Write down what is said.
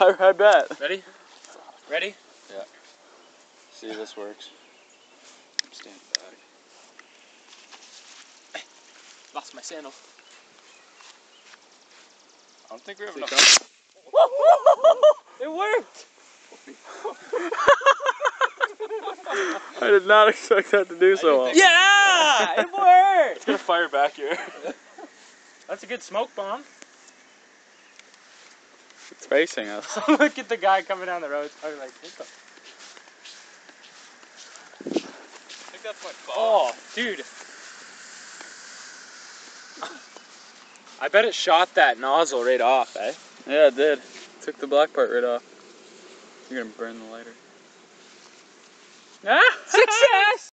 I bet. Ready? Ready? Yeah. See if this works. Stand back. Lost my sandal. I don't think we have enough. It worked! I did not expect that to do so well. Yeah! It worked! It's gonna fire back here. That's a good smoke bomb. It's facing us. Look at the guy coming down the road. I was like, what the? I think that's my phone. Oh, dude. I bet it shot that nozzle right off, eh? Yeah, it did. Took the black part right off. You're gonna burn the lighter. Success!